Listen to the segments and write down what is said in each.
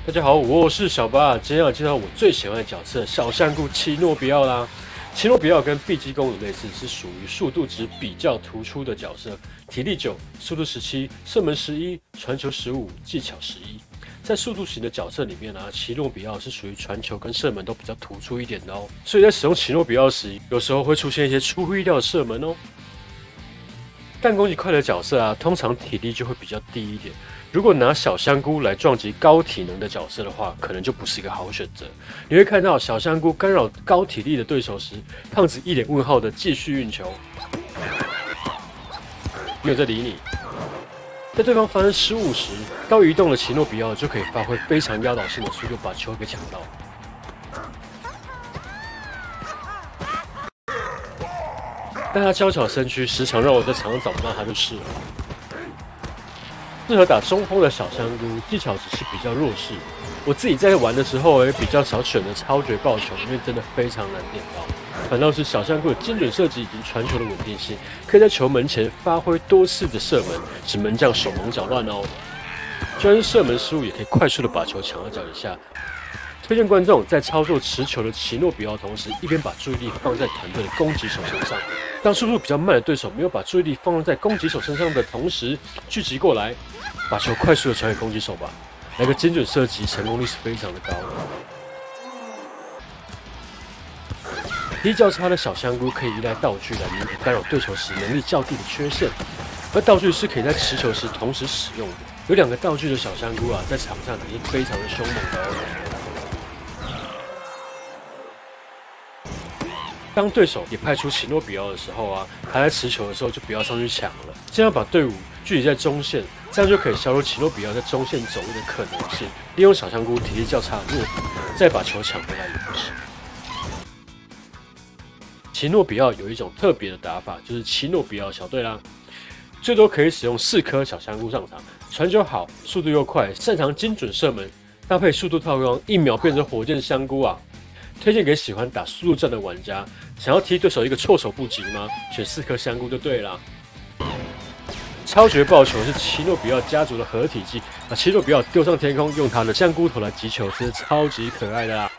大家好，我是小八，今天要介绍我最喜欢的角色小香菇奇诺比奥啦。奇诺比奥跟碧姬公主类似，是属于速度值比较突出的角色，体力9，速度17，射门11，传球15，技巧11。在速度型的角色里面啊，奇诺比奥是属于传球跟射门都比较突出一点的哦。所以在使用奇诺比奥时，有时候会出现一些出乎意料的射门哦。但攻击快的角色啊，通常体力就会比较低一点。如果拿小香菇来撞击高体能的角色的话，可能就不是一个好选择。你会看到小香菇干扰高体力的对手时，胖子一脸问号的继续运球，没有在理你。在对方发生失误时，高移动的奇诺比奥就可以发挥非常压倒性的速度把球给抢到。但他娇小身躯时常让我在场上找不到他就是了。适合打中锋的小香菇，技巧只是比较弱势。我自己在玩的时候也比较少选择超绝爆球，因为真的非常难点到。反倒是小香菇的精准射击以及传球的稳定性，可以在球门前发挥多次的射门，使门将手忙脚乱哦。就算是射门失误，也可以快速的把球抢到脚底下。推荐观众在操作持球的奇诺比奥同时，一边把注意力放在团队的攻击手身上。当速度比较慢的对手没有把注意力放在攻击手身上的同时，聚集过来，把球快速的传给攻击手吧。来个精准射击，成功率是非常的高的。体力较差的小香菇可以依赖道具来弥补干扰对手时能力较低的缺陷，而道具是可以在持球时同时使用的。有2个道具的小香菇啊，在场上可是非常的凶猛的哦。当对手也派出奇诺比奥的时候啊，他在持球的时候就不要上去抢了，这样把队伍聚集在中线，这样就可以削弱奇诺比奥在中线走位的可能性。利用小香菇体力较差的弱点，再把球抢回来也不是。奇诺比奥有一种特别的打法，就是奇诺比奥小队啦，最多可以使用4颗小香菇上场，传球好，速度又快，擅长精准射门，搭配速度套装，1秒变成火箭香菇啊！推荐给喜欢打速度战的玩家，想要踢对手一个措手不及吗？选4颗香菇就对啦。超绝爆球是奇诺比奥家族的合体技，把奇诺比奥丢上天空，用他的香菇头来击球，真是超级可爱的啦。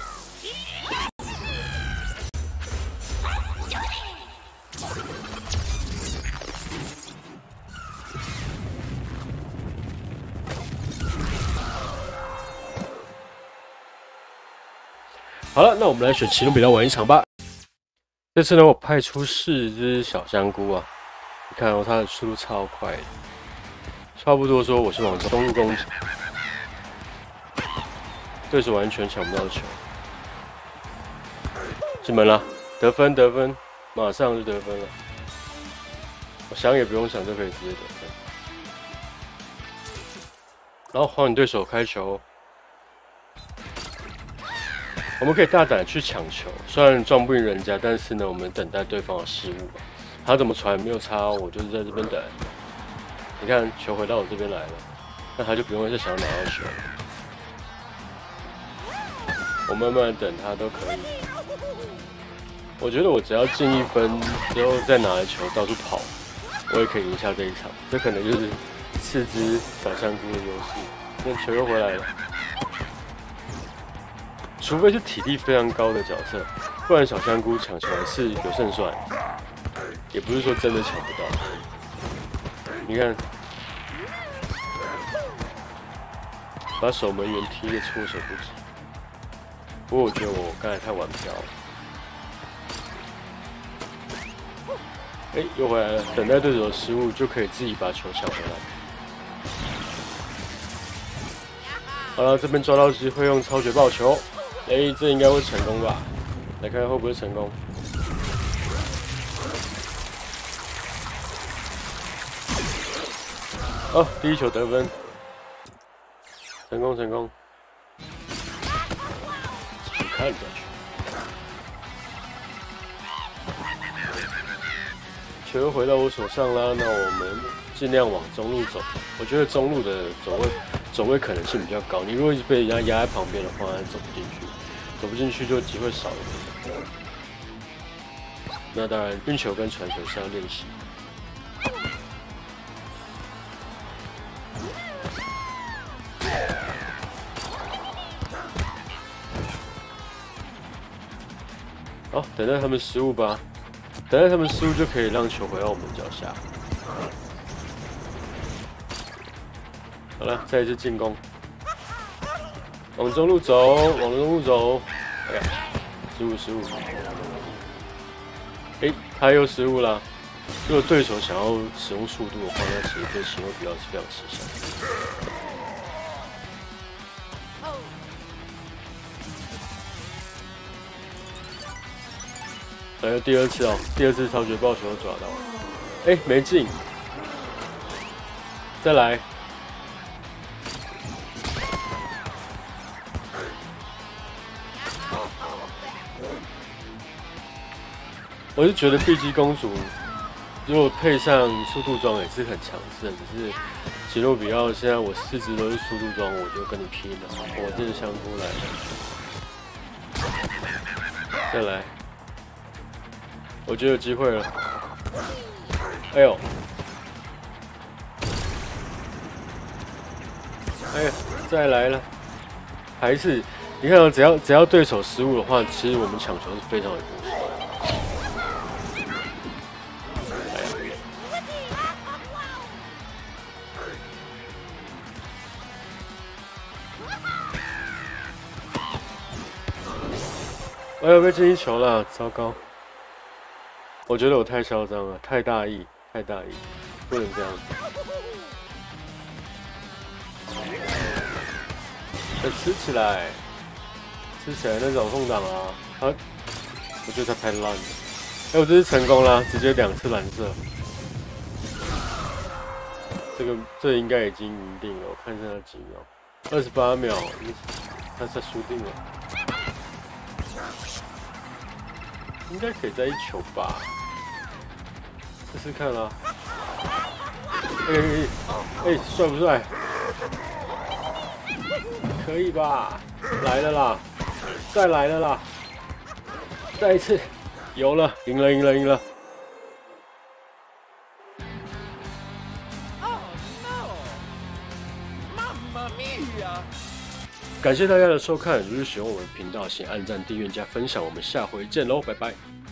好了，那我们来选奇诺比奥玩一场吧。这次呢，我派出4只小香菇啊，你看哦，它的速度超快的。差不多说，我是往中路攻击，对手完全抢不到球，进门了，得分，马上就得分了。我想也不用想就可以直接得分。然后还你对手开球。我们可以大胆去抢球，虽然撞不赢人家，但是呢，我们等待对方的失误。他怎么传没有差哦，我就是在这边等。你看球回到我这边来了，那他就不用再想要拿到球了。我慢慢等他都可以。我觉得我只要进1分之后再拿着球到处跑，我也可以赢下这一场。这可能就是4只小香菇的优势。那球又回来了。除非是体力非常高的角色，不然小香菇抢球还是有胜算，也不是说真的抢不到。你看，把守门员踢得措手不及。不过我觉得我刚才太玩飘了。又回来了，等待对手的失误就可以自己把球抢回来。好了，这边抓到机会用超绝爆球。这应该会成功吧？来看看会不会成功。哦，第1球得分，成功。看下去，球回到我手上啦。那我们尽量往中路走。我觉得中路的走位可能性比较高。你如果一直被人家压在旁边的话，走不进去。走不进去就机会少一点。那当然，运球跟传球是要练习。 好，等待他们失误吧。等待他们失误就可以让球回到我们脚下。好了，再一次进攻，往中路走，往中路走。哎呀，失误！哎，他又失误了。如果对手想要使用速度的话，那其实对奇诺比奥是非常吃香。来了第二次哦，第二次超绝爆球抓到，哎，没进，再来。我是觉得碧姬公主如果配上速度装也是很强势的，只是奇诺比奥现在我4只都是速度装，我就跟你拼了，我这是香菇来了，再来，我觉得有机会了，哎呦，哎呀，再来了，还是你看到只要对手失误的话，其实我们抢球是非常有优势。哎呦，被进球了，糟糕！我觉得我太嚣张了，太大意，不能这样。吃起来那种空档啊！啊，我觉得他太烂了。哎，我这次成功了，直接2次蓝色。这应该已经赢定了，我看剩下几秒，28秒，他输定了。应该可以再1球吧，试试看啦。哎，帅不帅？可以吧？来了啦，再来了啦，再一次，有了，赢了！感谢大家的收看，如果喜欢我们的频道，请按赞、订阅、加分享，我们下回见喽，拜拜。